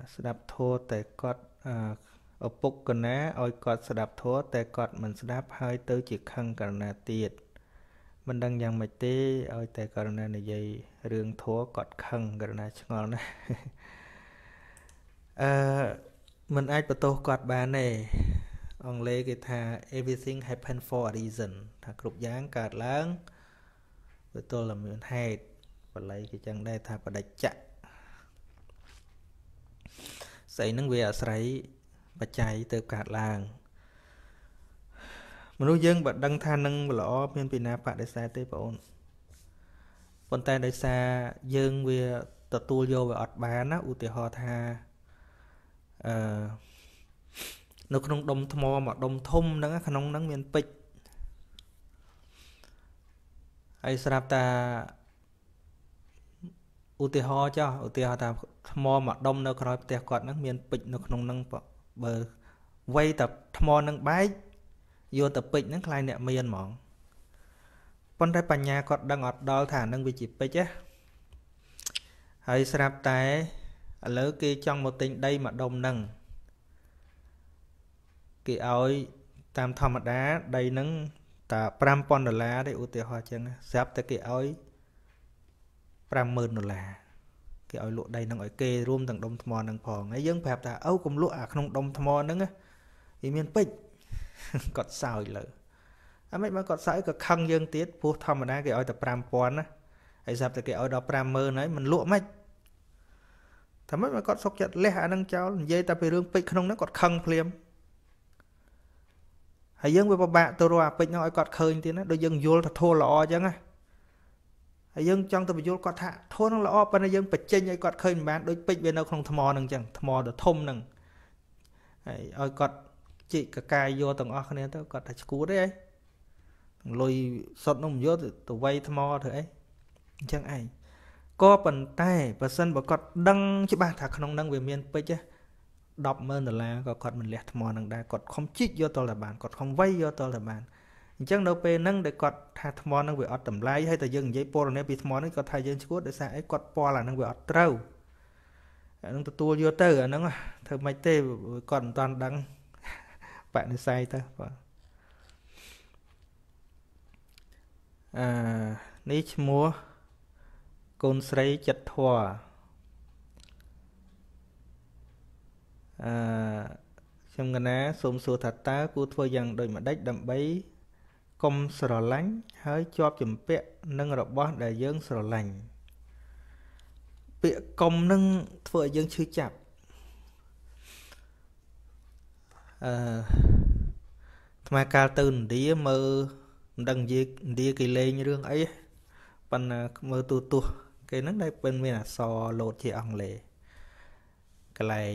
ស្ដាប់ធម៌តែគាត់ឪពុកកណាឲ្យគាត់ស្ដាប់ធម៌តែគាត់មិនស្ដាប់ហើយទៅជាខឹងករណាទៀតមិនដឹងយ៉ាងម៉េចទេឲ្យតែករណានិយាយរឿងធម៌គាត់ខឹងករណាឆ្ងល់ណាស់មិនអាចបន្ទោសគាត់បានទេអង់គ្លេសគេថា everything happen for a reason ថាគ្រប់យ៉ាងកើតឡើងដោយទល់តែមានហេតុបាលីគេចឹងដែរថាបដិច្ចៈស្អីហ្នឹងវាអាស្រ័យបច្ច័យទៅកើតឡើងមនុស្សយើងបើដឹងថានឹងល្អមានពីណាបដិសេធទេបងអូនប៉ុន្តែដោយសារយើងវាទទួលយកវាអត់បានណាឧទាហរណ៍ថានៅក្នុងដុំថ្មមួយដុំធំហ្នឹងក្នុងហ្នឹងមានពេជ្រហើយស្រាប់តែឧទាហរណ៍ចុះឧទាហរណ៍ថាថ្មមួយដុំនៅក្រោយផ្ទះគាត់ហ្នឹងមានពេជ្រនៅក្នុងហ្នឹងបើវ័យតែថ្មហ្នឹងបែកយកតែពេជ្រហ្នឹងខ្លាយអ្នកមានហ្មងប៉ុន្តែបញ្ញាគាត់ដឹងអត់ដល់ថាហ្នឹងវាជាពេជ្រណាហើយស្រាប់តែឥឡូវគេចង់មកទិញដីមួយដុំហ្នឹងគេឲ្យតាមធម្មតាដីហ្នឹងតែ$5,000ទេឧទាហរណ៍ចឹងស្រាប់តែគេឲ្យ$50,000គេឲ្យលក់ដីហ្នឹងឲ្យគេរួមទាំងដុំថ្មហ្នឹងផងហើយយើងប្រាប់ថាអូកុំលក់អាក្នុងដុំថ្មហ្នឹងវាមានពេជ្រគាត់សើចលើអាមិនបើគាត់សើចក៏ខឹងយើងទៀតព្រោះធម្មតាគេឲ្យតែ$5,000ណាហើយស្រាប់តែគេឲ្យដល់$50,000ហើយមិនលក់មិនថាមិនបើគាត់សុកចិត្តលះអាហ្នឹងចោលនិយាយតែពីរឿងពេជ្រក្នុងហ្នឹងគាត់ខឹងភ្លាមហើយយើងវាពិបាកទៅរកអាពេជ្រហ្នឹងឲ្យគាត់ឃើញទៀតណាដូចយើងយល់ថាធម៌ល្អអញ្ចឹងណាហើយយើងចង់ទៅបញ្យល់គាត់ថាធម៌ហ្នឹងល្អប៉ុន្តែយើងបញ្ចេញឲ្យគាត់ឃើញមិនបានដូចពេជ្រវានៅក្នុងថ្មហ្នឹងអញ្ចឹងថ្មដ៏ធំហ្នឹងហើយឲ្យគាត់ជីកកកាយយកទាំងអស់គ្នាទៅគាត់ថាឈួតទេលុយសុតនោះមិនយកទៅវាយថ្មធ្វើអីអញ្ចឹងឯងក៏ប៉ុន្តែបើសិនបើគាត់ដឹងច្បាស់ថាក្នុងហ្នឹងវាមានពេជ្រ$10,000ក៏គាត់មិនលះថ្មហ្នឹងដែរគាត់ខំជីកយកតតែបានគាត់ខំវាយយកតតែបានអញ្ចឹងនៅពេលហ្នឹងដែលគាត់ថាថ្មហ្នឹងវាអត់តម្លៃហើយតែយើងនិយាយពណ៌នាពីថ្មហ្នឹងគាត់ថាយើងឈួតដោយសារអីគាត់ពណ៌អាហ្នឹងវាអត់ត្រូវអាហ្នឹងទទួលយកទៅអាហ្នឹងធ្វើម៉េចទេគាត់មិនតាន់ដឹងបនិស័យទៅបាទនេះឈ្មោះកូនស្រីចិត្តធွာខ្ញុំកណាសូមសួរថាតើគួរធ្វើយ៉ាងដូចម្ដេចដើម្បីកុំស្រឡាញ់ហើយជាប់ជំពាក់នឹងរបស់ដែលយើងស្រឡាញ់ពាក្យកុំនឹងធ្វើឲ្យយើងឈឺចាប់ថ្មកាលទៅឥណ្ឌាមើលមិនដឹងនិយាយឥណ្ឌាគេលេងរឿងអីប៉ុន្តែមើលទូទស្សន៍គេហ្នឹងដែលពេលមានអក្សរលោតជាអង់គ្លេសកន្លែង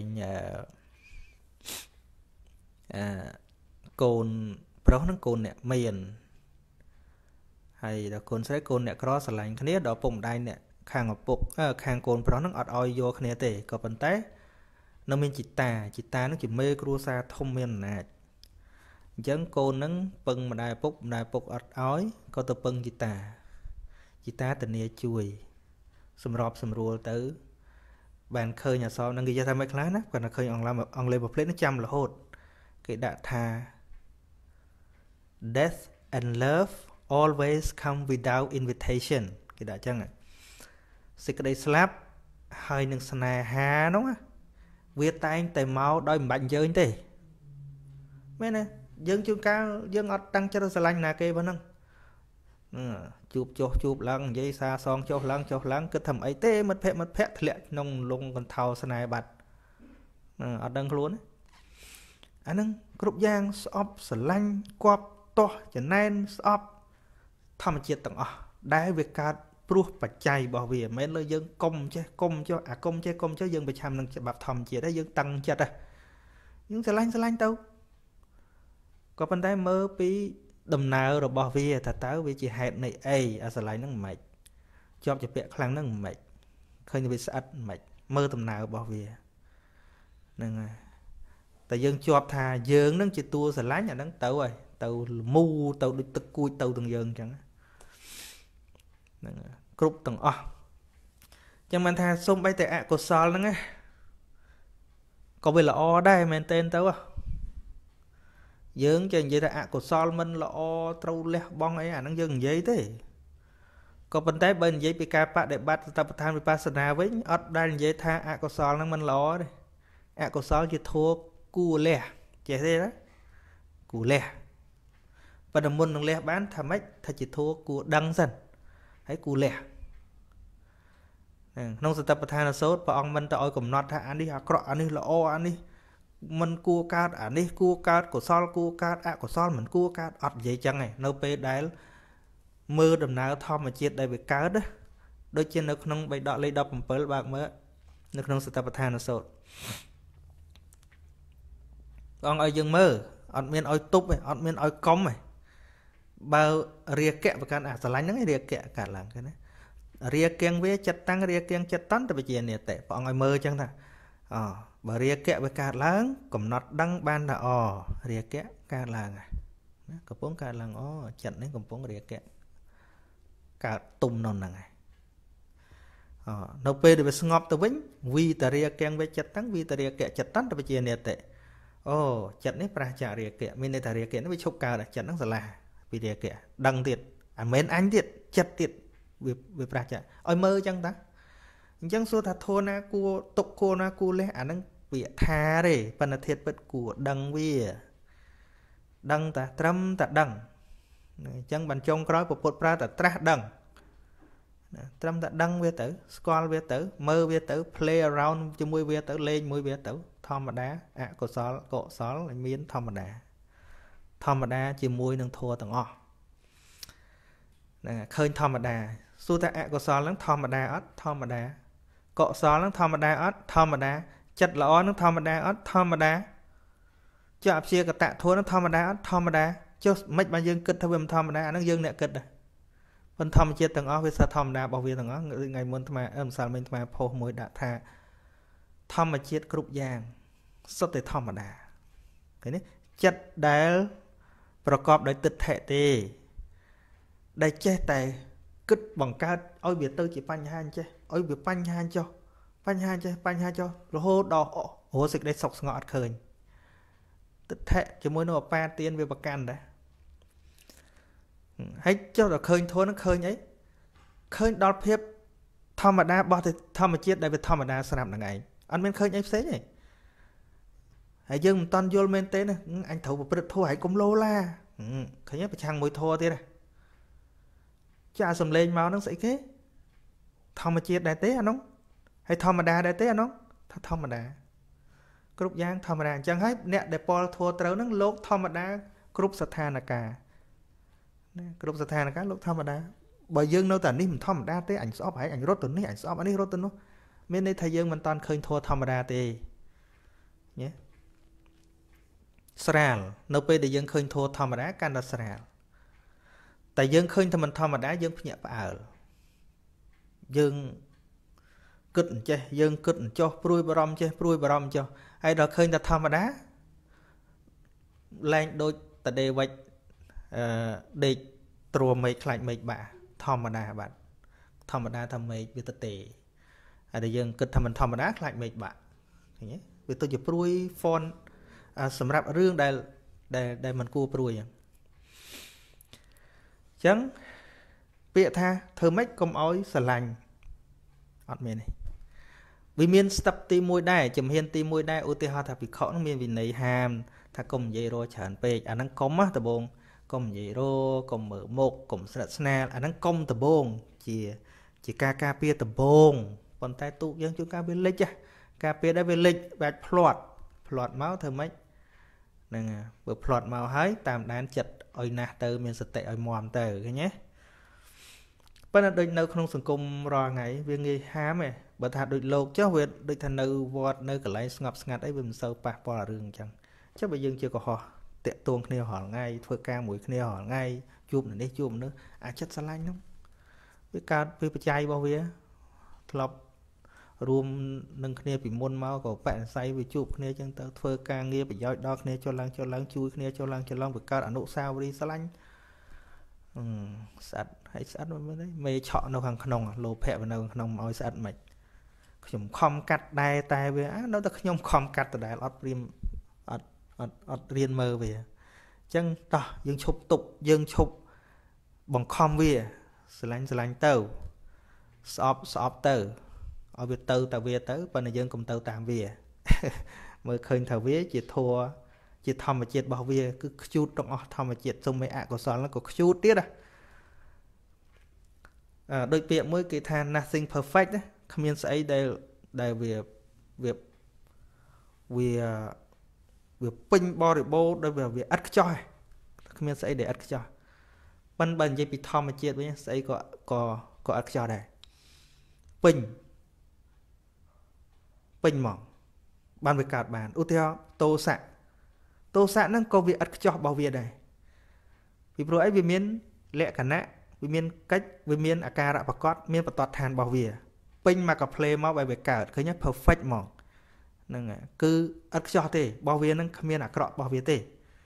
កូនប្រុសនឹងកូនអ្នកមានហើយដល់កូនស្រីកូនអ្នកក្រស្រឡាញ់គ្នាដល់ពុកម្ដាយអ្នកខាងឪពុកខាងកូនប្រុសនឹងអត់ឲ្យយកគ្នាទេក៏ប៉ុន្តែនៅមានជីតានឹងជាមេគ្រួសារធំមានអំណាចអញ្ចឹងកូននឹងពឹងម្ដាយឪពុកអត់ឲ្យក៏ទៅពឹងជីតាធានាជួយសម្របសម្រួលទៅបានឃើញអក្សរនឹងគេនិយាយថាមិនខ្លះណាគាត់តែឃើញអង់គ្លេសប្រភេទនេះចាំរហូតគេដាក់ថា Death and love always come without invitation គេដាក់ចឹងសេចក្តីស្លាប់ហើយនឹងស្នេហានោះវាតែងតែមកដោយមិនបាច់អញ្ជើញទេមែនទេយើងជួនកាលយើងអត់តាំងចិត្តស្រឡាញ់ណាគេប៉ុណ្ណឹងជួបឡើងនិយាយសារសងចុះឡើងគិតថាអីទេមិត្តភ័ក្ដិធ្លាក់ក្នុងលងកន្ធោស្នេហ៍បាត់អត់ដឹងខ្លួនអាហ្នឹងគ្រប់យ៉ាងស្អប់ស្រឡាញ់គប់ទាស់ចំណែនស្អប់ធម្មជាតិទាំងអស់ដែលវាកើតព្រោះបច្ច័យរបស់វាមិនមែនលើយើងកុំចេះអាកុំចេះយើងប្រឆាំនឹងច្បាប់ធម្មជាតិហើយយើងតឹងចិត្តយើងស្រឡាញ់ទៅក៏ប៉ុន្តែមើលពីដំណើររបស់វាថាតើវាជាហេតុនៃអីអាស្រ័យហ្នឹងមិនជាប់ជាពាក់ខ្លាំងហ្នឹងមិនឃើញវាស្អិតមិនមើលដំណើររបស់វាហ្នឹងហើយតែយើងជាប់ថាយើងនឹងជាតួស្រឡាញ់អាហ្នឹងទៅហើយទៅមូទៅដូចទឹកគួចទៅទាំងយើងអញ្ចឹងហ្នឹងគ្រប់ទាំងអស់អញ្ចឹងបានថាសូម្បីតែអកុសលហ្នឹង có về là o đây men tên tao dương cho vậy là ạ của sol mình là o trâu lẹ bong ấy nó dương vậy thế có vấn đề bên giấy bị ca để bắt tập tham bị pasana với ở đây giấy tha ạ của sol nó mình lo đấy ạ của sol chỉ thua cù lẹ chỉ thế đó cù lẹ và đồng môn đồng lẹ bán tham ấy thật chỉ thua cù đăng dần hãy cù lẹ nông sản tập tham là số và ông mình tạo cùng nọt anh đi cọ anh đi là o anh đi mình cua cát anh đi cua cát của sol cua cát ạ của sol mình cua cát ọt vậy chẳng này nâu pe đáy mưa đầm nào thom mà chết đây bị cá đó đôi chân nó không bị đọt lấy đập một bớt bạc mới nó không sẽ tập than nó sốt con ơi dừng mơ ọt miên ơi túc này ọt miên ơi cống này bao ria kẹ và can sờ lánh nó ria kẹ cả làng cái này ria keng với chặt tăng ria keng chặt tán tại bây giờ tệ bọn ơi mơ chẳng thà bà ria kẹ với cả láng cầm nọt đăng ban là ria kẹ cả làng à cầm bốn cả làng chặt đến cầm bốn ria kẹ cả tung non này nấu pe để ngọt từ vĩnh vì ta ria keng với chặt tăng vì ta ria kẹ chặt tán tại bây giờ nè tệ chặt đấy pra chả ria kẹ mình đây ta ria kẹ nó bị chốc cao là chặt nó là vì ria kẹ đăng tiệt mến anh tiệt chặt tiệt vì pra chả ôi mơ chăng ta chẳng số thật thô na cua tục cô na cua lẽ nó bị tha đấy phần là thiệt bất của đăng vi đăng ta trâm ta đăng chẳng bàn trong nói của bột pra ta tra đăng trâm ta đăng về tử squall về tử mơ về tử play around cho môi về tử lên môi về tử thom mà đá cọ xó là miến thom mà đá chỉ môi nâng thua tầng khơi thom mà đá su ta cọ xó lắm thom mà đá cọ xó lắm thom mà đá chặt lõ nó thom mà đá cho áp xe cả tạ thua nó thom mà đá cho mấy bạn dương kịch theo về thom mà đá nó dương nè kịch phần thom chia tầng với sao thom đá bảo vệ tầng ngày muốn mà sao mình mà phô môi đã tha thom mà chia group giang sắp tới thom mà đá cái này chặt đáประกอบដោយទឹកថេទេដែលចេះតែគិតបង្កើតឲ្យវាទៅជាបញ្ហាអញ្ចេះឲ្យវាបញ្ហាចុះបញ្ហាចេះបញ្ហាចុះរហូតដល់រស់សេចក្តីសុខស្ងប់អត់ឃើញទឹកថេជាមួយនឹងអបាទានវាប្រកាន់ដែរហើយចុះដល់ឃើញធនឃើញអីឃើញដល់ភាពធម្មតារបស់ធម្មជាតិដែលវាធម្មតាស្រាប់ហ្នឹងឯងអត់មានឃើញអីផ្សេងទេហើយយើងមិនតន់យល់មែនទេណាអញត្រូវប្រព្រឹត្តធัวហើយកុំលោឡាឃើញប្រឆាំងមួយធัวទៀតណាចាសំលេងមកហ្នឹងស្អីគេធម្មជាតិដែរទេអានោះហើយធម្មតាដែរទេអានោះថាធម្មតាគ្រប់យ៉ាងធម្មតាអញ្ចឹងហើយអ្នកដែលពលធัวត្រូវហ្នឹងលោកធម្មតាគ្រប់ស្ថានភាពណាគ្រប់ស្ថានភាពលោកធម្មតាបើយើងនៅតែនេះមិនធម្មតាទេអញស្អប់ហើយអញរត់ទៅនេះអញស្អប់អានេះរត់ទៅនោះមានន័យថាយើងមិនតាន់ឃើញធัวធម្មតាទេញ៉េស្រាលនៅពេលដែលយើងឃើញធัวធម្មតាកាន់តែស្រាលតែយើងឃើញថាមិនធម្មតាយើងភ្ញាក់ផ្អើលយើងគិតអញ្ចេះយើងគិតអញ្ចោះព្រួយបារម្ភចេះព្រួយបារម្ភចុះហើយដល់ឃើញតែធម្មតាឡើងដូចតដេវិចដេកត្រួមេឃខ្លាច់មេឃបាក់ធម្មតាបាទធម្មតាថាមេឃវាទៅទេហើយតែយើងគិតថាមិនធម្មតាខ្លាច់មេឃបាក់ឃើញទេវាទៅជាព្រួយហ្វនសម្រាប់រឿងដែលមិនគួរព្រួយអញ្ចឹងពាក្យថាធ្វើម៉េចកុំឲ្យស្រឡាញ់អត់មានទេវាមានស្ទឹកទី1ដែរជំហានទី1ដែរឧទាហរណ៍ថាភិក្ខុនឹងមានវិន័យហាមថាកុំនិយាយរច្រើនពេកអាហ្នឹងកុំណាដបងកុំនិយាយរកុំមើលមុខកុំស្និទ្ធស្នាលអាហ្នឹងកុំដបងជាការការពារដបងប៉ុន្តែទូកយើងជួនកាលវាលិចការពារដែរវាលិចបាច់ផ្លាត់មកធ្វើម៉េចហ្នឹងបើផ្លាត់មកហើយតាមដានចិត្តឲ្យណាស់ទៅមានសតិឲ្យមាំទៅឃើញទេប៉ុន្តែដូចនៅក្នុងសង្គមរាល់ថ្ងៃវាងាយហាមឯងបើថាដូចលោកចុះវាដូចថានៅវត្តនៅកន្លែងស្ងប់ស្ងាត់អីវាមិនសូវប៉ះពាល់រឿងអញ្ចឹងចុះបើយើងជាកុហកតាក់ទងគ្នារាល់ថ្ងៃធ្វើការមួយគ្នារាល់ថ្ងៃជួបនេះជួបនោះអាចិត្តស្រឡាញ់នោះវាកើតពីបច្ច័យរបស់វាធ្លាប់រួមនឹងគ្នាពីមុនមកក៏បរិស័យវាជួបគ្នាអញ្ចឹងទៅធ្វើការងារប្រយោជន៍ដល់គ្នាចុះឡើងជួយគ្នាចុះឡើងវាកើតអនុស្សាវរីយ៍ស្រឡាញ់ស្អិតហើយស្អិតមិនមែនទេមេឆក់នៅខាងក្នុងលោភៈនៅខាងក្នុងឲ្យស្អិតមិនខ្ញុំខំកាត់ដែរតែវានៅតែខ្ញុំខំកាត់ដដែលអត់ព្រាមអត់រៀនមើលវាអញ្ចឹងតោះយើងឈប់ទប់យើងឈប់បង្ខំវាស្រឡាញ់ទៅស្អប់ទៅឲ្យវាទៅតែវាទៅប៉ុន្តែយើងកុំទៅតាមវាមើលឃើញថាវាជាធัวជាធម្មជាតិរបស់វាគឺខ្ជូតទាំងអស់ធម្មជាតិសុំឲ្យអកុសលហ្នឹងក៏ខ្ជូតទៀតដូចពាក្យមួយគេថា nothing perfect ណាគ្មានស្អីដែលវាពេញបរិបូរណ៍ដោយវាឥតខ្ចោះគ្មានស្អីដែលឥតខ្ចោះប៉ិនបើនិយាយពីធម្មជាតិវិញស្អីក៏ឥតខ្ចោះដែរពេញមកបានវាកើតបានឧទាហរណ៍ទោសៈហ្នឹងក៏វាឥតខ្ចោះរបស់វាដែរពីព្រោះអីវាមានលក្ខណៈវាមានកិច្ចវាមានអាការៈប្រកបមានបទដ្ឋានរបស់វាពេញមកកាផ្លេមកឲ្យវាកើតឃើញ perfect ហ្មងហ្នឹងគឺឥតខ្ចោះទេរបស់វានឹងគ្មានអាក្រក់របស់វាទេ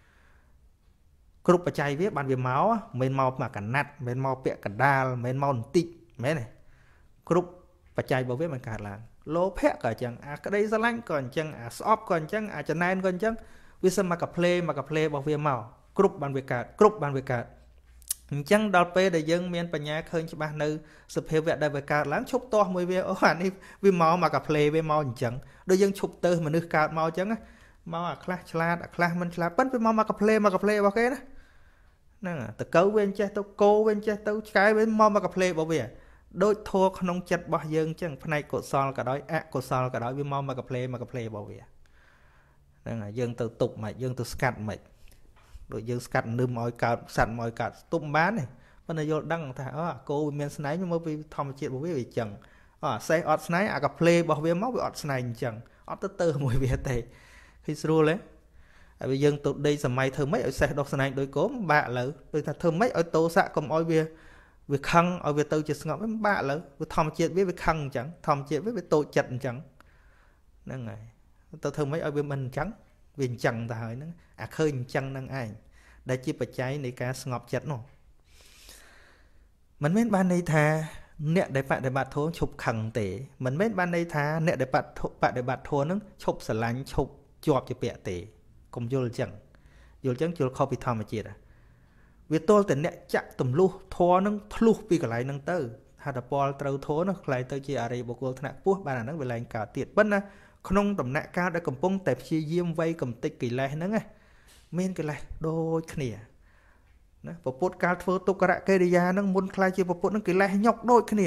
គ្រប់បច្ច័យវាបានវាមកមិនមកមកកណាត់មិនមកពាក់កដាលមិនមកបន្តិចមែនទេគ្រប់បច្ច័យរបស់វាមិនកើតឡើងលោភៈក៏អញ្ចឹងអាក្តីស្រឡាញ់ក៏អញ្ចឹងអាស្អប់ក៏អញ្ចឹងអាចំណែនក៏អញ្ចឹងវាសឹមមកកាផ្លេរបស់វាមកគ្រប់បានវាកើតអញ្ចឹងដល់ពេលដែលយើងមានបញ្ញាឃើញច្បាស់នៅសភាវៈដែលវាកើតឡើងឈប់ទាស់មួយវាអូអានេះវាមកកាផ្លេវាមកអញ្ចឹងដូចយើងឈប់ទៅមនុស្សកើតមកអញ្ចឹងមកអាខ្លះឆ្លាតអាខ្លះមិនឆ្លាតប៉ុន្តែវាមកកាផ្លេរបស់គេណាហ្នឹងតកៅវាចេះទៅគោវាចេះទៅឆ្កែវាមកកាផ្លេរបស់វាដូចធัวក្នុងចិត្តរបស់យើងអញ្ចឹងផ្នែកកុសលក៏ដោយអកុសលក៏ដោយវាមកកាផ្លេរបស់វាហ្នឹងហើយយើងទៅទប់មិនយើងទៅស្កាត់មិនដូចយើងស្កាត់នឹមឲ្យកើតសัตว์មកឲ្យកើតទប់មិនបានទេប៉ុន្តែយល់ដឹងថាគោវាមានស្នែងមកពីធម្មជាតិរបស់វាអញ្ចឹងសេះអត់ស្នែងអាកាផ្លេរបស់វាមកវាអត់ស្នែងអញ្ចឹងអត់ទៅមួយវាទេឃើញស្រួលទេហើយយើងទៅដេកសម័យធ្វើម៉េចឲ្យសេះដុសស្នែងដូចគោមិនបាក់លើដូចថាធ្វើម៉េចឲ្យតោសៈកុំឲ្យវាខឹងឲ្យវាទៅជាស្ងប់មិនបាក់លើវាធម្មជាតិវាខឹងអញ្ចឹងធម្មជាតិវាតូចចិត្តអញ្ចឹងហ្នឹងហើយទៅធ្វើម៉េចឲ្យវាមិនអញ្ចឹងវាអញ្ចឹងទៅហើយហ្នឹងអាឃើញអញ្ចឹងហ្នឹងឯងដែលជាបច្ច័យនៃការស្ងប់ចិត្តនោះមិនមែនបានន័យថាអ្នកដែលបដិបត្តិធម៌ឈប់ខឹងទេមិនមែនបានន័យថាអ្នកដែលបដិបត្តិធម៌ហ្នឹងឈប់ស្រឡាញ់ឈប់ជាប់ជាពាក់ទេកុំយល់អញ្ចឹងយល់ខុសពីធម្មជាតិវាទល់តែអ្នកចាក់ទម្លុះធម៌ហ្នឹងធ្លុះពីកន្លែងហ្នឹងទៅហត្ថពលត្រូវធម៌នោះខ្លាយទៅជាអរិយបុគ្គលថ្នាក់ពោះបានអាហ្នឹងវាឡើងកើតទៀតប៉ុន្តែក្នុងដំណាក់កាលដែលកំពុងតែព្យាយាមវ័យកំតិចកិលេសហ្នឹងមានកិលេសដូចគ្នាណាពពុទ្ធកាលធ្វើទុក្ករកិរិយាហ្នឹងមុនខ្លាយជាពពុទ្ធហ្នឹងកិលេសញុកដូចគ្នា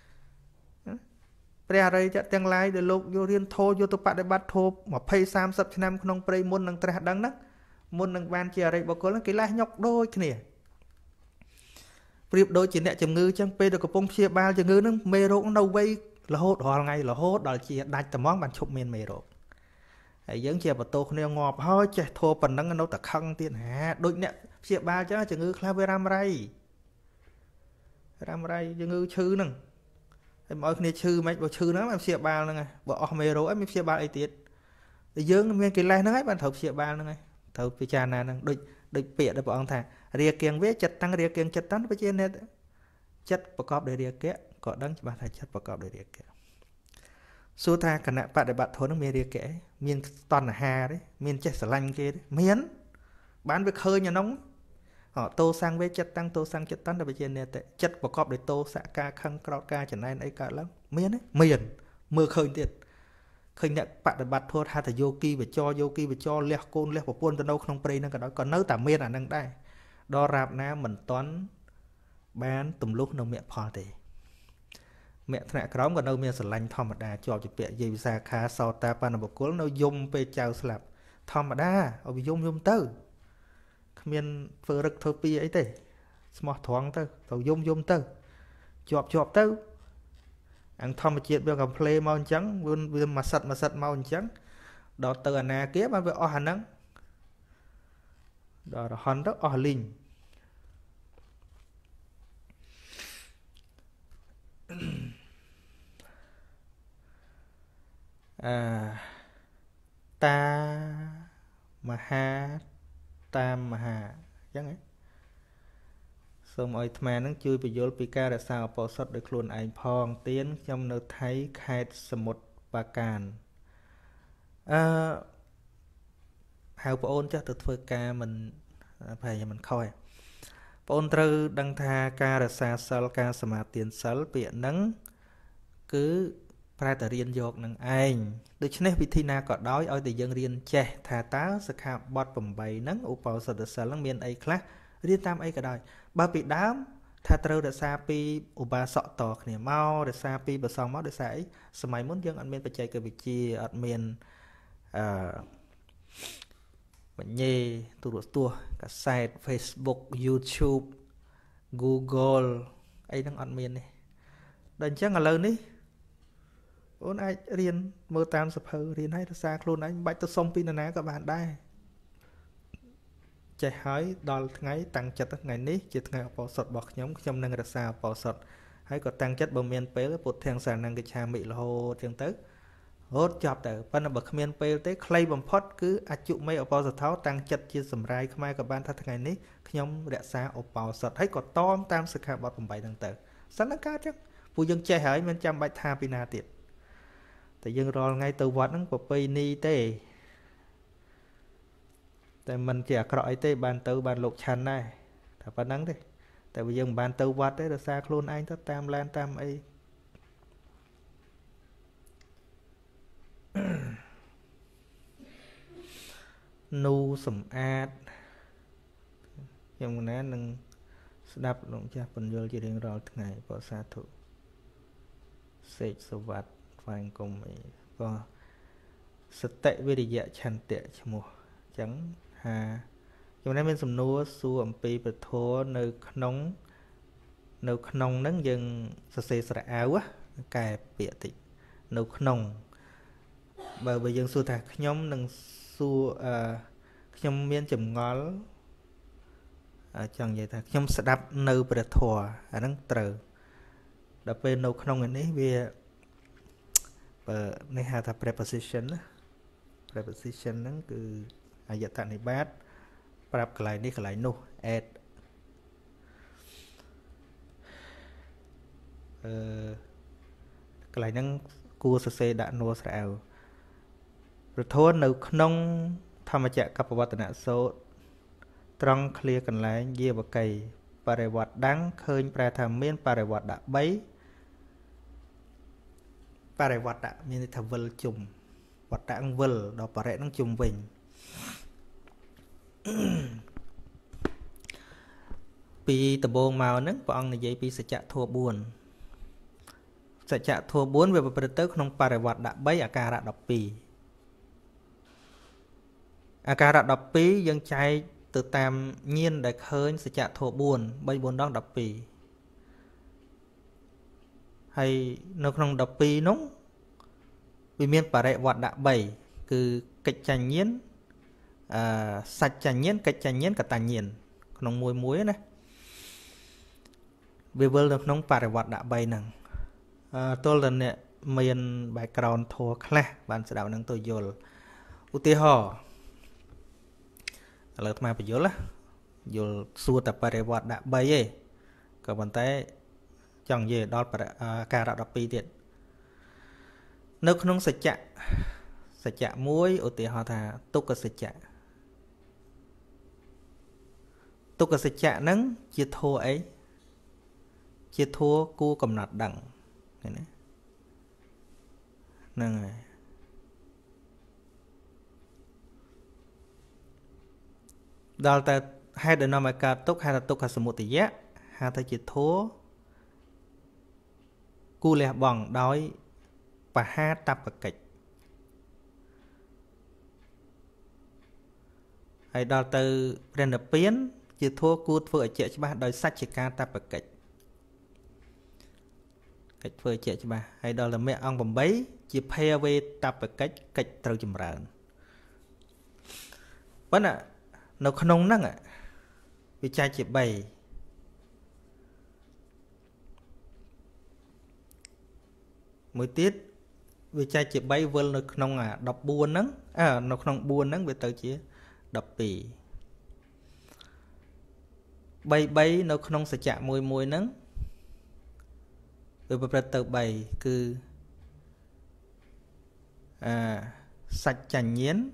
ព្រះអរិយទាំងឡាយដែលលោកយករៀនធម៌យកទៅបដិបត្តិធម៌20 30ឆ្នាំក្នុងព្រៃមុននឹងត្រាស់ដឹងហ្នឹងមុននឹងបានជាអរិយបុគ្គលហ្នឹងកិលេសញុកដូចគ្នាប្រៀបដូចជាអ្នកជំងឺចឹងពេលដែលកំពុងព្យាបាលជំងឺហ្នឹងមេរោគនៅវ័យរហូតរាល់ថ្ងៃរហូតដល់ជាដាច់ត្មងបានឈប់មានមេរោគហើយយើងជាបន្ទោគ្នាងាប់ហើយចេះធัวប៉ុណ្ណឹងនៅតែខឹងទៀតដូចអ្នកព្យាបាលចឹងជំងឺខ្លះវារ៉ាំរ៉ៃជំងឺឈឺហ្នឹងហើយមកឲ្យគ្នាឈឺមិនបើឈឺហ្នឹងមិនព្យាបាលហ្នឹងហើយបើអស់មេរោគអីមិនព្យាបាលអីទៀតតែយើងមានកិលេសហ្នឹងហើយបានត្រូវព្យាបាលហ្នឹងហើយត្រូវពិចារណាហ្នឹងដូចពាក្យដែលព្រះអង្គថារាគៀងវាចិត្តតាំងរាគៀងចិត្តតាំងបជាអ្នកចិត្តប្រកបដោយរាគៈក៏ដឹងច្បាស់ថាចិត្តប្រកបដោយរាគៈសួរថាគណៈបដិបត្តិធម៌នឹងមានរាគៈមានតណ្ហាទេមានចេះស្រឡាញ់គេទេមានបានវាឃើញអានោះតោសង្វេចិត្តតាំងតោសង្ចិត្តតាំងបជាអ្នកចិត្តប្រកបដោយតោសៈការខឹងក្រោធការចំណែនអីកើតឡើងមានទេមានមើលឃើញទៀតឃើញអ្នកបដិបត្តិធម៌ថាតយោគីវចរលះកូនលះប្រពន្ធទៅនៅក្នុងព្រៃហ្នឹងក៏ដោយក៏នៅតែមានអាហ្នឹងដែរដល់រាបណាមិនតន់បានទម្លុះនៅមគ្គផលទេមគ្គថ្នាក់ក្រោមក៏នៅមានស្រឡាញ់ធម្មតាជាប់ជាពាក់យាយវិសាខាសោតាបណ្ឌបុគ្គលនៅយំពេលចៅស្លាប់ធម្មតាឲ្យវាយំទៅគ្មានធ្វើរឹកធ្វើពីអីទេស្មោះត្រង់ទៅយំទៅជាប់ទៅអង្គធម្មជាតិវាកំភ្លេមកអញ្ចឹងវាមួយសិតមកអញ្ចឹងដល់ទៅអនាគាបានវាអស់អាហ្នឹងដល់រហន្តទៅអស់លីងតាមហាតាមមហាអញ្ចឹងសូមឲ្យអាត្មានឹងជួយបញ្យល់ពីការរក្សាឧបោសថដោយខ្លួនឯងផងទៀនខ្ញុំនៅថៃខេត្តសមុទ្របាកានហៅបងអូនចាស់ទៅធ្វើការមិនប្រហែលមិនខុសទេបងអូនត្រូវដឹងថាការរក្សាសិលការសមាទានសិលពាក្យហ្នឹងគឺប្រែតែរៀនយកនឹងឯងដូច្នេះវិធីណាក៏ដោយឲ្យតែយើងរៀនចេះថាតើសិក្ខាបទ8ហ្នឹងឧបោសថសិលហ្នឹងមានអីខ្លះរៀនតាមអីក៏ដោយបើពីដើមថាត្រូវរក្សាពីឧបាសកតគ្នាមករក្សាពីប្រសងមកដោយសារអីសម័យមុនយើងអត់មានបច្ចេកវិទ្យាអត់មានបញ្ញេទូរទស្សន៍កាសែត Facebook YouTube Google អីហ្នឹងអត់មានទេដល់អញ្ចឹងឥឡូវនេះអូនអាចរៀនមើលតាមសភៅរៀនឲ្យរក្សាខ្លួនឯងមិនបាច់ទៅសុំពីនរណាក៏បានដែរចេះហើយដល់ថ្ងៃតាំងចិត្តថ្ងៃនេះជាថ្ងៃឧបោសថរបស់ខ្ញុំនឹងរក្សាឧបោសថហើយក៏តាំងចិត្តបើមានពេលពុទ្ធទាំងសានង្កឆាមិរហូតចឹងទៅរត់ចប់ទៅប៉ុន្តែបើគ្មានពេលទេខ្លីបំផុតគឺអជុមេឧបោសថោតាំងចិត្តជាសម្រាយខ្មែរក៏បានថាថ្ងៃនេះខ្ញុំរក្សាឧបោសថហើយក៏តមតាមសិក្ខាបទ8ហ្នឹងទៅសិននឹងកើតចឹងពួកយើងចេះហើយមិនចាំបាច់ថាពីណាទៀតតែយើងរាល់ថ្ងៃទៅវត្តហ្នឹងប្រពៃណីទេតែមិនជាអាក្រក់អីទេបានទៅបានលោកឆាន់ដែរតែប៉ុណ្្នឹងទេតែបើយើងមិនបានទៅវត្តទេរសារខ្លួនឯងទៅតាមឡានតាមអីនូសំអាតខ្ញុំណានឹងស្ដាប់លោកចាស់បញ្យលជារៀងរាល់ថ្ងៃបើសាធុសេកសវត្តថ្វាយគុំអីក៏សតិវិរិយៈឆន្ទៈឈ្មោះអញ្ចឹងថាខ្ញុំនេះមានសំណួរសួរអំពីពធនៅក្នុងហ្នឹងយើងសរសេរស្រអៅកែពាក្យតិចនៅក្នុងបើយើងសួរថាខ្ញុំនឹងសួរខ្ញុំមានចម្ងល់ចង់និយាយថាខ្ញុំស្ដាប់នៅព្រះធម៌អាហ្នឹងត្រូវដល់ពេលនៅក្នុងនេះវាបើនេះហៅថា preposition ណា preposition ហ្នឹងគឺអយតនិបាតប្រាប់កន្លែងនេះកន្លែងនោះ add កន្លែងហ្នឹងគួរសរសេរដាក់នួស្រអៅប្រធននៅក្នុងធម្មចក្រកបវត្តនសូត្រត្រង់ឃ្លាកន្លែងយាវកីបរិវត្តដាំងឃើញប្រែថាមានបរិវត្តដាក់3បរិវត្តដាក់មានន័យថាវិលជុំវត្តដាក់វិលដល់បរិហ្នឹងជុំវិញពីដំបូងមកហ្នឹងព្រះអង្គនិយាយពីសច្ចធម៌4សច្ចធម៌4វាប្រព្រឹត្តទៅក្នុងបរិវត្តដាក់3អាការៈ12អាការៈ12យើងចែកទៅតាមញៀនដែលឃើញសច្ចធម៌4 3 4ដង12ហើយនៅក្នុង12នោះវាមានបរិវត្តដាក់3គឺកិច្ចញ្ញៀនសច្ចញ្ញៀនកិច្ចញ្ញៀនកតញ្ញៀនក្នុងមួយណាវាវិលនៅក្នុងបរិវត្តដាក់3ហ្នឹងទល់តែអ្នកមាន background ធម៌ខ្លះបានស្ដាប់នឹងទៅយល់ឧទាហរណ៍ឥឡូវអាត្មាបញ្យល់យល់សួរតែបរិវត្តដាក់3ឯងក៏ប៉ុន្តែចង់និយាយដល់ការៈ12ទៀតនៅក្នុងសច្ចៈមួយឧទាហរណ៍ថាទុក្ខសច្ចៈហ្នឹងជាធម៌អីជាធម៌គួរកំណត់ដឹងឃើញទេហ្នឹងហើយដល់តែហេតុដែលនាំឲ្យកើតទុក្ខហៅថាទុក្ខសមុទយៈហៅថាជាធម៌គូលះបង់ដោយបហាតបកិច្ចហើយដល់ទៅព្រះនិព្វានជាធម៌គួរធ្វើឲ្យជាក់ច្បាស់ដោយសច្ចកាតបកិច្ចកិច្ចធ្វើជាក់ច្បាស់ហើយដល់ទៅមគ្គអង្គ8ជាភេវេតបកិច្ចកិច្ចត្រូវចម្រើនប៉ុន្តែនៅក្នុងហ្នឹងវាចែកជា3មួយទៀតវាចែកជា3វិលនៅក្នុង14ហ្នឹងនៅក្នុង4ហ្នឹងវាទៅជា12 3 នៅក្នុងសច្ចៈមួយហ្នឹងវាប្រព្រឹត្តទៅ3គឺ sạch chành nhiên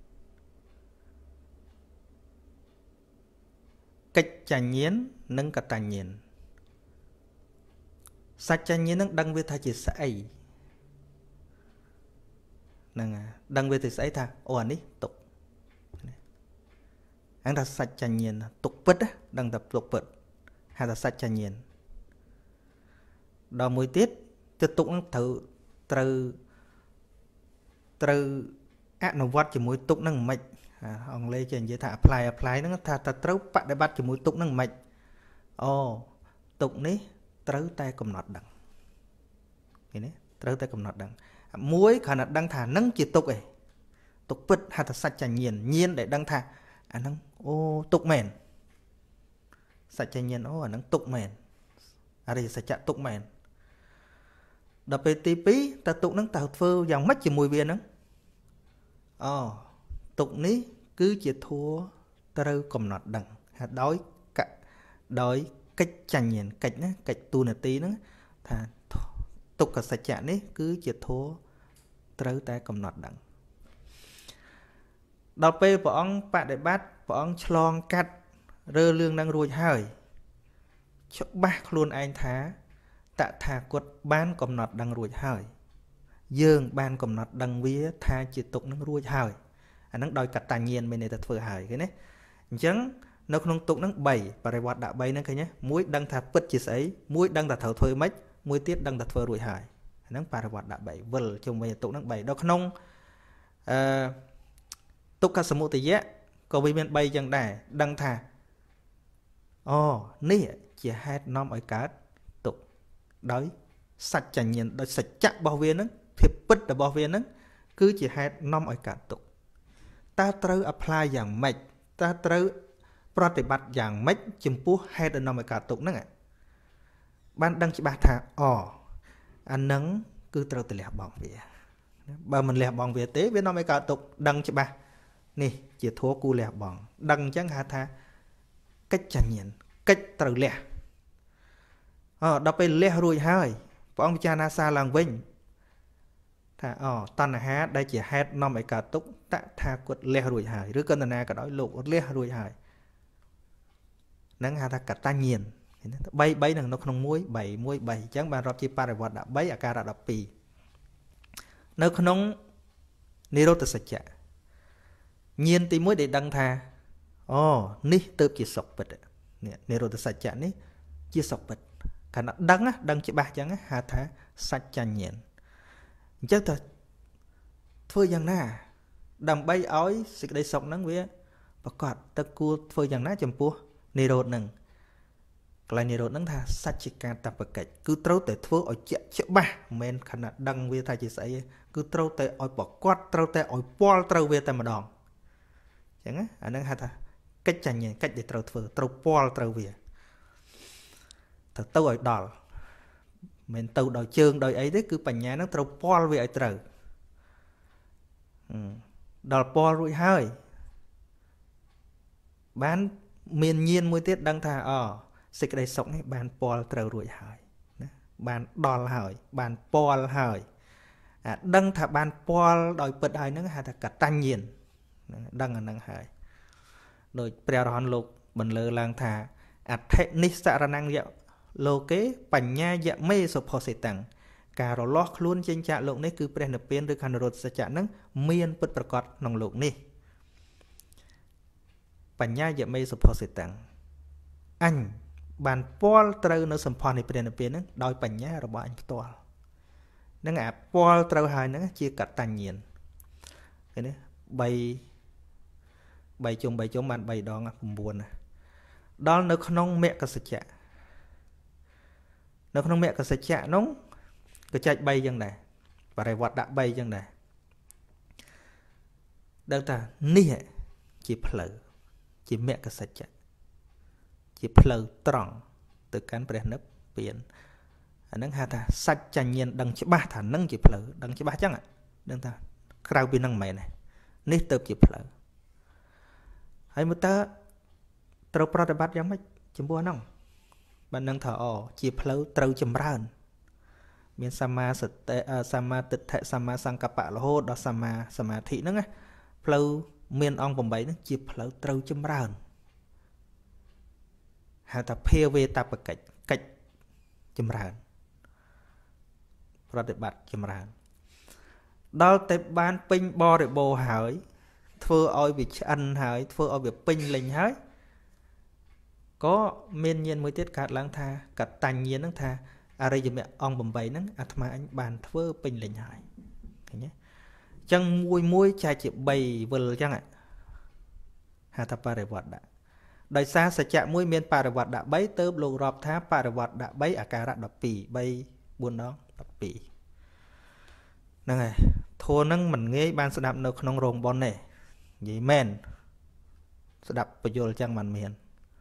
cách chành nhiên nâng cả tành nhiên sạch chành nhiên nâng đăng về thay chỉ sấy nâng đăng về thì sấy tha ồ anh đi tục anh ta sạch chành nhiên tục bứt á đăng tập tục bứt hay là sạch chành nhiên đó mùi tiết tiếp tục thử từ nó vắt chỉ mùi tục nâng mạch ông lê trên dưới thả apply nó thả ta trâu bạn để bắt chỉ mùi tục nâng mạch tục ní trâu tay cầm nọt đằng cái này trâu tay cầm nọt đằng muối khả năng đăng thả nâng chỉ tục ấy tục bứt hay là sạch chành nhiên để đăng thả nâng tục mền sạch chành nhiên nâng tục mền đây sẽ chặt tục mền đập về tí pí ta tục nâng tạo phơ dòng mắt chỉ mùi viên nâng tục ní cứ chỉ thua ta đâu cầm nọt đằng đói cách chành nhiên cách tu nè tí nữa thà tục cả sạch chặt ní cứ chỉ thua ta đâu ta cầm nọt đằng đọc về bọn ông bạn để bắt bọn ông chlong cắt rơ lương đang ruồi hơi cho bác luôn anh thá tạ thà quật ban cầm nọt đằng ruồi hơi dương ban cầm nọt đằng vía tha chỉ tục nó ruồi hơi nó đòi cắt tài nhiên bên này ta vừa hơi cái này chẳng nó không tục nó bảy và đại hoạt đã bay nó cái nhé mũi đăng thà bứt chỉ sấy mũi đăng thà thở thôi mấy mũi tiết đăng thà vừa ruồi hơi nó và đại hoạt đã bảy vờ chung bây giờ tục nó bảy đó không tục cả sớm một tí á có bên bên bay chẳng đẻ đăng thà ní chỉ hai năm ở cả tục đói sạch chành nhiên đói sạch chắc bao viên đó thiệp bứt là bao viên đó cứ chỉ hai năm ở cả tục ta trâu apply dạng mạch ta trâu pratibat dạng mạch chìm pú hai năm ở cả tục đó ạ ban đăng chỉ bạc thà anh nắng cứ trâu từ lẹ bỏng về bà mình lẹ bỏng về tế với năm ở cả tục đăng chỉ bạc nè chỉ thua cu lẹ bỏng đăng chẳng hạ tha cách chành nhiên cách trâu lẹ đọcไปlẹ rồi hơi ông cha nasa làng vinh thà tần há đây chỉ hát năm ấy cả túc tạ tha quật lẹ rồi hơi rứa cân na cả đói lộ lẹ rồi hơi nắng hà ta cả ta nhiên bay bay nó không muối bảy chẳng bàn rập chi pa vật đã bay à cả đập pì nó không nirota sạch nhiên tí muối để đăng thà ní tớp chỉ sọc bật nè nirota sạch ní chỉ sọc bật cả nó đăng chỉ bạc chẳng hà thá sạch chành nhiên chắc thật phơi rằng na đầm bay ói xịt đây sọc nắng với và quạt ta cua phơi rằng na chầm pua nirot nằng lại nirot nắng thà sạch chỉ cả tập bậc cách cứ trâu tới phơi ở chợ ba men khả năng đăng với thà chỉ sẽ cứ trâu tới ở bỏ quạt trâu tới ở pol trâu về tại mà đòn chẳng á anh đang hà thà cách chành nhiên cách để trâu phơi trâu pol trâu về thật tao ở đòn mình tao đòi chương đòi ấy đấy cứ bành nhà nó trâu pol về ở trâu đòi pol rồi hơi bán miền nhiên môi tiết đăng thà xịt đây sống ấy bán pol trâu rồi hơi bán đòn hơi bán pol hơi đăng thà bán pol đòi bật hơi nó hà thà cả tăng nhiên đăng là năng hơi rồi preo hòn lục bần lơ lang thà thế nít ra năng dạo lô kế bành nha dạ mê sụp họ sẽ tặng cả rồi lót luôn trên chạ lộn này cứ bền được bên được khăn rồi sẽ chạ nắng miên bật bật cọt nòng lộn này bành nha dạ mê sụp họ sẽ tặng anh bàn Paul trâu nó sầm phòn này bền được bên đó đòi bành nha rồi bỏ anh to nó ngã Paul trâu hai nó chia cắt tàn nhiên cái này bay chung bạn bay đó cũng buồn này đó nó không mẹ cả sẽ chạ nó không mẹ cả sẽ chạ nóng cái chạy bay dân này và đại vật đã bay dân này đâu ta nè chỉ phở chỉ mẹ cả sẽ chạ chỉ phở tròn từ cán bè nấp biển nâng hà ta sạch chành nhiên đằng chỉ ba thả nâng chỉ phở đằng chỉ ba chắc ạ đừng ta khao bên năng mày này nít tập chỉ phở hay một ta trâu pro để bắt giống mấy chấm bùa nông bạn nâng thở chỉ phở trâu chấm rán មានសម្មាសតិសម្មាទិដ្ឋិសម្មាសង្កប្បៈរហូតដល់សម្មាសមាធិហ្នឹងណាផ្លូវមានអង្គ8ហ្នឹងជាផ្លូវត្រូវចម្រើនហៅថាភាវេតបកិច្ចកិច្ចចម្រើនប្រតិបត្តិចម្រើនដល់តែបានពេញបរិបូរណ៍ហើយធ្វើឲ្យវាឆ្អិនហើយធ្វើឲ្យវាពេញលេញហើយក៏មានញាណមួយទៀតកើតឡើងថាកតញ្ញញាណហ្នឹងថាអរិយមគ្គអង្គ8ហ្នឹងអាត្មាអញបានធ្វើពេញលេញហើយឃើញទេអញ្ចឹងមួយចែកជា3វិលអញ្ចឹងហៅថាបរិវត្តដាក់ដោយសារសច្ចៈមួយមានបរិវត្តដាក់3ទៅលោករាប់ថាបរិវត្តដាក់3អាការៈ12 3 4ដង12ហ្នឹងហើយធัวហ្នឹងមិនងាយបានស្ដាប់នៅក្នុងរោងប៉ុនទេនិយាយមែនស្ដាប់បញ្យលចឹងមិនមាន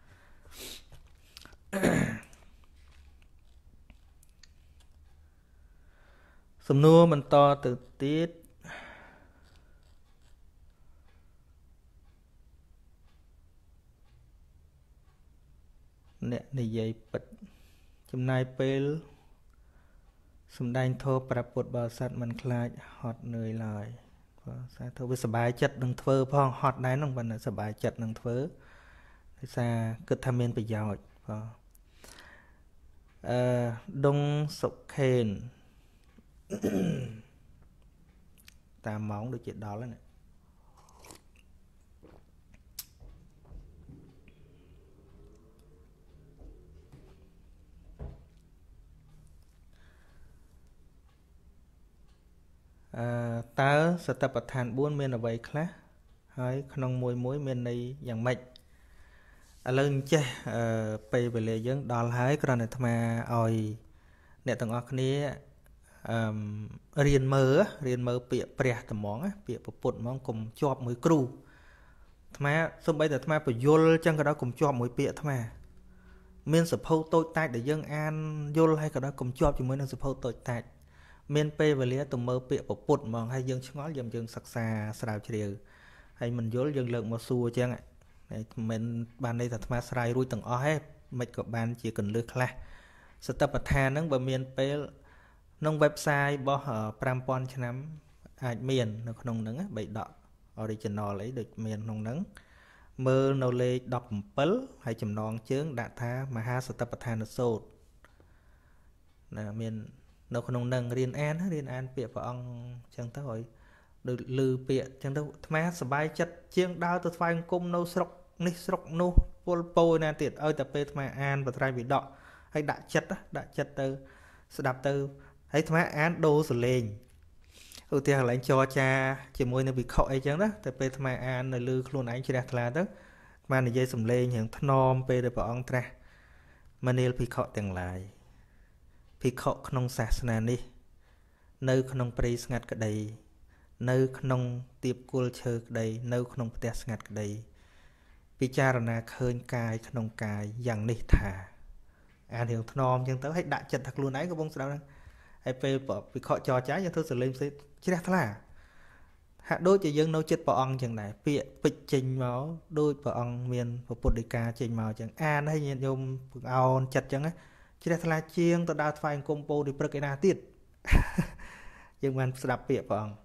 សំណួរបន្តទៅទៀតអ្នកនិយាយពិតចំណាយពេលសំដែងធម៌ប្រាប់ពុទ្ធបរិស័ទមិនខ្លាចហត់នឿយឡើយបាទសាធុវាសប្បាយចិត្តនឹងធ្វើផងហត់ដែរហ្នឹងបើសប្បាយចិត្តនឹងធ្វើដោយសារគិតថាមានប្រយោជន៍បាទដុងសុខេនតាមម៉ោងដូចជាដល់ហើយណាតើសតិប្បដ្ឋាន4មានអ្វីខ្លះហើយក្នុងមួយមានន័យយ៉ាងម៉េចឥឡូវចេះពេលវេលាយើងដល់ហើយគ្រាន់តែអាត្មាឲ្យអ្នកទាំងអស់គ្នារៀនមើលពាក្យព្រះត្មងពាក្យពុទ្ធហ្មងកុំជាប់មួយគ្រូអាត្មាសូម្បីតែអាត្មាបញ្យលចឹងក៏ដោយកុំជាប់មួយពាក្យអាត្មាមានសភៅតូចតាចដែលយើងអានយល់ហើយក៏ដោយកុំជាប់ជាមួយនឹងសភៅតូចតាចមានពេលវេលាទៅមើលពាក្យពុទ្ធហ្មងហើយយើងឆ្ងល់យើងសិក្សាស្រាវជ្រាវហើយមិនយល់យើងលើកមកសួរចឹងមិនបានន័យថាអាត្មាស្រាយរួចទាំងអស់ហេមិនក៏បានជាកន្លឹះខ្លះសតិប្បដ្ឋានហ្នឹងបើមានពេលក្នុង website របស់ 5000 ឆ្នាំអាចមាននៅក្នុងហ្នឹងបៃដក original អីដូចមានក្នុងហ្នឹងមើលនៅលេខ17ហើយចំណងជើងដាក់ថាមហាសតិប្បដ្ឋានសូត្រណាមាននៅក្នុងហ្នឹងរៀនអានពាក្យព្រះអង្គអញ្ចឹងទៅឲ្យដូចលឺពាក្យអញ្ចឹងទៅអាត្មាសប្បាយចិត្តជាងដើរទៅថ្វាយអង្គមនៅស្រុកនេះស្រុកនោះពលពោណាទៀតឲ្យតែពេលអាត្មាអានបត្រៃវិដកហើយដាក់ចិត្តទៅស្ដាប់ទៅហើយអាត្មាអានដូរសលេងឧទាហរណ៍កន្លែងចរចាជាមួយនឹងវិខអីចឹងណាតែពេលអាត្មាអាននៅលឺខ្លួនឯងជ្រះថ្លាទៅអាត្មានិយាយសំលេងរឿងថ្នមពេលដែលព្រះអង្គត្រាស់មនាលភិក្ខុទាំងឡាយភិក្ខុក្នុងសាសនានេះនៅក្នុងព្រៃស្ងាត់ក្តីនៅក្នុងទៀបគល់ឈើក្តីនៅក្នុងផ្ទះស្ងាត់ក្តីពិចារណាឃើញកាយក្នុងកាយយ៉ាងនេះថាអានរឿងថ្នមអញ្ចឹងទៅឲ្យដាក់ចិត្តថាខ្លួនឯងកំពុងស្ដាប់ហ្នឹងហើយពេលវិខចរចាយើងធ្វើសលេងផ្សេងជ្រះថ្លាហាក់ដូចជាយើងនៅចិត្តព្រះអង្គអញ្ចឹងដែរពាក្យពេចចេញមកដូចព្រះអង្គមានពុទ្ធដីកាចេញមកអញ្ចឹងអានឲ្យញាតិញោមពឹងអោនចិត្តអញ្ចឹងជ្រះថ្លាជាងទៅដើរថ្វាយអង្គមពោធិព្រឹកឯណាទៀតយើងបានស្ដាប់ពាក្យព្រះអង្គ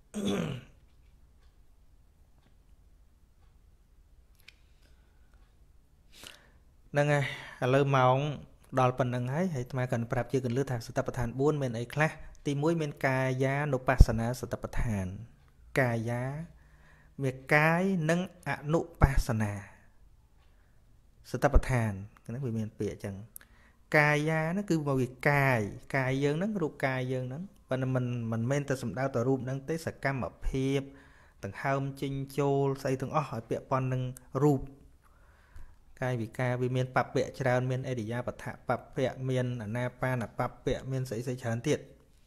ហ្នឹងហើយឥឡូវម៉ោងដល់ប៉ុណ្្នឹងហើយអាត្មាក៏ប្រាប់ជាកន្លឹះថាសតិប្បដ្ឋាន4មានអីខ្លះទី1មានកាយានុបស្សនាសតិប្បដ្ឋានកាយាមានកាយនិងអនុបស្សនាសតិប្បដ្ឋានហ្នឹងវាមានពាក្យអញ្ចឹងកាយាហ្នឹងគឺមកវាកាយយើងហ្នឹងរូបកាយយើងហ្នឹងប៉ុន្តែមិនមែនតែសំដៅទៅរូបហ្នឹងទេសកម្មភាពដង្ហើមចេញចូលស្អីទាំងអស់ឲ្យពាក់ព័ន្ធនឹងរូបកាយវិការវាមានបព្វៈច្រើនមានអរិយាបថៈបព្វៈមានអាណាបានបព្វៈមានស្អីច្រើនទៀត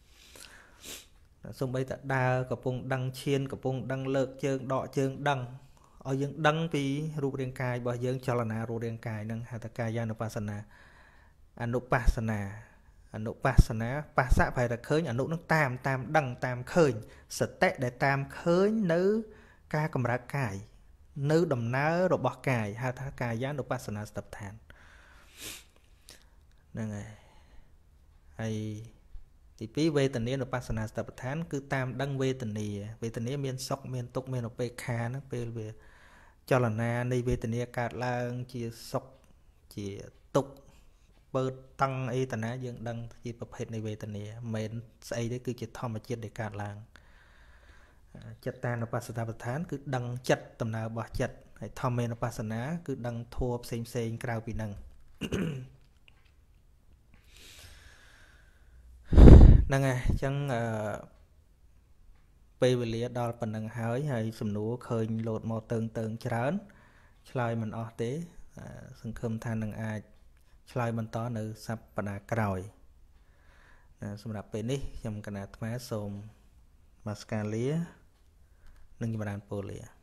សូម្បីតែដើរកំពុងដឹងឈានកំពុងដឹងលើកជើងដកជើងដឹងឲ្យយើងដឹងពីរូបរាងកាយរបស់យើងចលនារូបរាងកាយហ្នឹងហៅថាកាយានុបស្សនាអនុបស្សនាបស្សៈប្រែថាឃើញអនុនឹងតាមដឹងតាមឃើញសតិដែលតាមឃើញនៅការកម្រើកកាយនៅដំណើររបស់កាយហៅថាកាយានុបស្សនាសតិប្បដ្ឋានហ្នឹងហើយទីពីរវេទនានុបស្សនាសតិប្បដ្ឋានគឺតាមដឹងវេទនាមានសុខមានទុក្ខមានឧបេក្ខាហ្នឹងពេលវាចលនានៃវេទនាកើតឡើងជាសុខជាទុក្ខបើតឹងអីតាណាយើងដឹងជាប្រភេទនៃវេទនាមិនមែនស្អីទេគឺជាធម្មជាតិដែលកើតឡើងចិត្តតានុបស្សនាបដ្ឋានគឺដឹងចិត្តដំណើររបស់ចិត្តហើយធម្មេនុបស្សនាគឺដឹងធัวផ្សេងក្រៅពីហ្នឹងហ្នឹងហើយអញ្ចឹងពេលវេលាដល់ប៉ុណ្្នឹងហើយសំណួរឃើញលោតមកតើងច្រើនឆ្លើយមិនអស់ទេសង្ឃឹមថានឹងអាចឆ្លើយបន្តនៅសប្តាហ៍ក្រោយសម្រាប់ពេលនេះខ្ញុំគណៈអាត្មាសូមនមស្ការលានិងចម្រើនពរលា